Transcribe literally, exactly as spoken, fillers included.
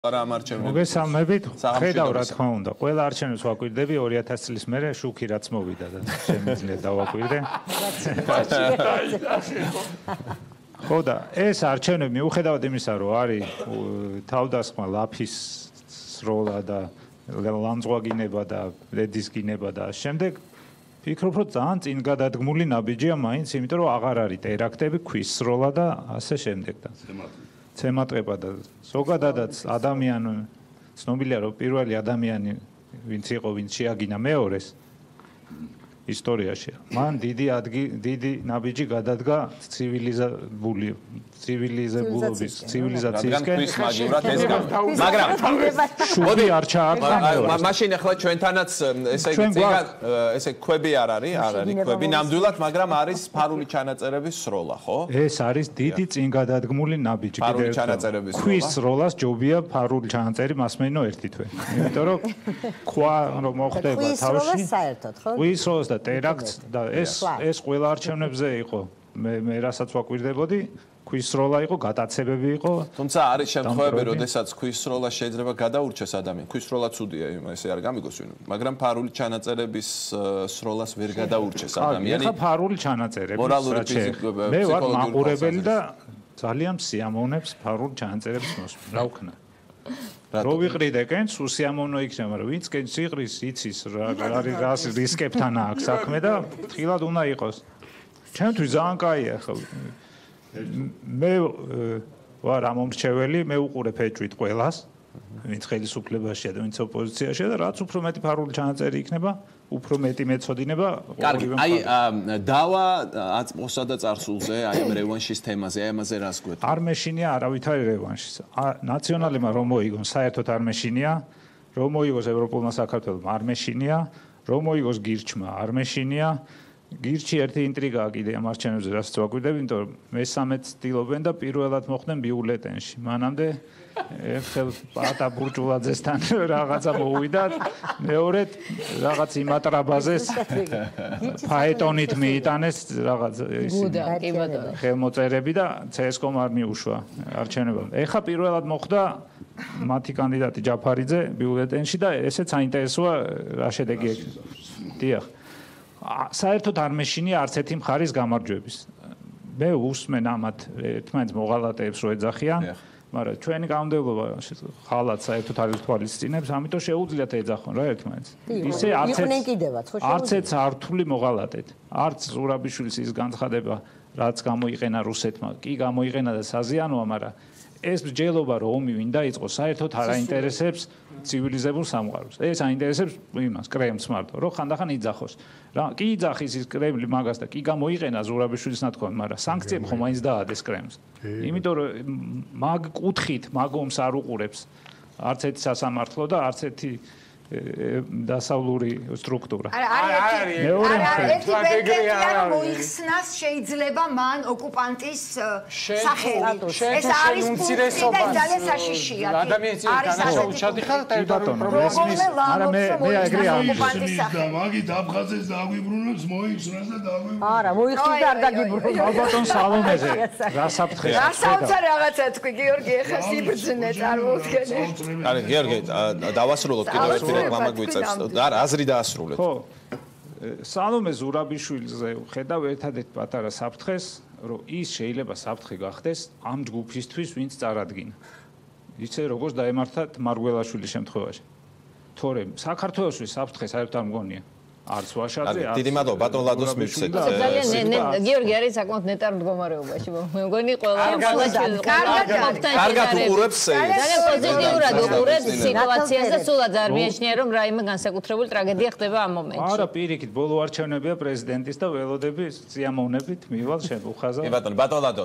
მოგესალმებით. ხედავ რა თქმა უნდა, ყველა არჩევნებს ვაკვირდები ორი ათასი წლის მერე შუქი რაც მოვიდა და შემიძლია დავაკვირდე. ხო და ეს არჩევნები მიუხედავად იმისა, რომ არის თავდასხმა ლაფის სროლა და ლანძღვაგინება და ლედისკინება და შემდეგ ფიქრობ, რომ ძალიან წინ გადადგმული ნაბიჯია მაინც, იმიტომ რომ აღარ არის ტერაქტები, ქვის სროლა და ასე შემდეგ და ცემატყება და ზოგადადაც ადამიანი ცნობილია რომ პირველი ადამიანი ვინც იყო ვინც შეაგინა მეორეს ისტორიაში მან დიდი დიდი ნაბიჯი გადადგა ცივილიზებული ცივილიზებულობის ცივილიზაციისკენ მაგრამ შუდი არ ჩააგდა მაშინ ახლა ჩვენთანაც ესე იგი ესე ქვები არ არის არ არის ქვები ნამდვილად მაგრამ არის ფარული ჩანაწერების სროლა ხო ეს არის დიდი წინ გადადგმული ნაბიჯი ფარული ჩანაწერების სროლა ქვის სროლას ჯობია ფარული ჩანაწერი მასმენო ერთი თვე იმიტომ რომ ქვა რომ მოხდება თავში ქვის სროლას და ტერაქტს და ეს ეს ყველა არჩევნებზე იყო მე მე რასაც ვაკვირდებოდი ქვის სროლა იყო გატაცებები იყო თუმცა არის შემთხვევები როდესაც ქვის სროლა შეიძლება გადაურჩეს ადამიანს ქვის სროლა ცუდია ესე არ გამიგოს ვინ მაგრამ ფარული ჩანაწერების სროლას ვერ გადაურჩეს ადამიანი ეხა ფარული ჩანაწერები მორალური ფიზიკური მე ვარ მაყურებელი და ძალიან სიამოვნებს ფარული ჩანაწერების მოსვლა რა ვქნა რო ვიყრიდე კენს უსიამოვნო იქნება მაგრამ ვინც კენს იყრის იცის რა არის რას რისკებთან აქვს საქმე და თხილად უნდა იყოს ჩემთვის ძალიან კაია ხო მე ვარ ამომრჩეველი მე უყურებ ეჭვით ყველას ვინც ხელისუფლებაშია და ვინც ოპოზიციაშია და რაც უფრო მეტი ფარული ჩანაწერი იქნება უფრო მეტი მეწოდინება კარგი აი დავა აწმოსა და წარსულზე აი ამ რევანშის თემაზე აი ამაზე რას გვეტყვი არ მეშინია არავითარი რევანშის ნაციონალებმა რომ მოიგონ საერთოდ არ მეშინია რომ მოიგოს ევროპულმა საქართველოსმა არ მეშინია რომ მოიგოს გირჩმა არ მეშინია გირჩი ერთი ინტრიგაა კიდე ამ არჩევნებზე რასაც ვაკვირდები იმიტომ რომ მესამე ცდილობენ და პირველად მოხდნენ ბიულეტენში მანამდე ერთხელ პატა ბურჯულაძესთან რაღაცა მოუვიდა მეორედ რაღაც იმატრაბაზეს ფაეტონით მიიტანეს რაღაც ხელმოწერები და ცსკომ არ მიუშვა არჩევნებამდე ეხა პირველად მოხდა მათი კანდიდატი ჯაფარიძე ბიულეტენში და ესეც საინტერესოა რა შედეგი ექნება დიახ საერთოდ არ მეშინია არც ერთი მხარის გამარჯვების მე უსმენ ამათ ერთმანეთს მოღალატეებს რო ეძახიან მაგრამ ჩვენი კანონმდებლობა ხალათ საერთოდ არ ითვალისწინებს ამიტომ შეუძლიათ ეძახონ რა ერთმანეთს ისე არც ერთ სართული მოღალატეთ არც ზურაბიშვილის ის განცხადება რაც გამოიყენა რუსეთმა კი გამოიყენა და საზიანოა მაგრამ ეს ბრძოლობა რომ ომი ვინ დაიწყო საერთოდ არ აინტერესებს ცივილიზებულ სამყაროს. ეს აინტერესებს იმას კრემლს მარტო, რომ ხანდახან იძახოს. რა, კი იძახის ის კრემლი მაგას და კი გამოიყენა ზურაბიშვილის ნათქვამი, მაგრამ სანქციები ხომ მაინც დაადეს კრემლს. იმიტომ რომ მაგ კუთხით მაგ ომს არ უყურებს არც ერთი სასამართლო და არც ერთი დასავლური სტრუქტურა. მეორე მხრივ მოიხსნას შეიძლება მან ოკუპანტის სახელი. ეს არის უმცირესობა. ძალიან საშიშია. ადამიანის განაცხადი ხარ ტერიტორიულ არა მე მე ეგრე ოკუპანტის სახელი. მაგით აფხაზეთს დაგვიბრუნებს მოიხსნას და დაგვიბრუნებს. არა, მოიხსნა და არ დაგიბრუნებს. ალბათონ სალომეზე რა საფრთხე. რა საოცარ რაღაცა თქვი გიორგი ეხა სიბრძნე წარმოუდგენე. არა გიორგი დავასრულოთ კიდევ ერთი რეკლამა გვიწევს. არ აზრი დაასრულეთ. ხო. სალომე ზურაბიშვილზე ხედავ ერთადერთ პატარა საფრთხეს, რომ ის შეიძლება საფრთხე გახდეს ამ ჯგუფისთვის, ვინც წარადგინა. ისე როგორც დაემართა თმარგველაშვილის შემთხვევაში. თორემ საქართველოსთვის საფრთხე საერთოდ არ მგონია. არც ვაშაძე, არც დიდი მადლობა ბატონ ლადოს მივცეთ. ძალიან გიორგი არის საკმაოდ ნეტარ მდგომარეობაში. მე მგონი ყველა კარგად უყურებს ძალიან პოზიტიურად უყურებს სიტუაციას და სულაც არ მიეჩნია რომ რაიმე განსაკუთრებული ტრაგედია ხდება ამ მომენტში. არა, პირიქით, ბოლო არჩევნებია პრეზიდენტის და ველოდები სიამოვნებით მივალ შენ უხაზა. ბატონ ბატონ ლადო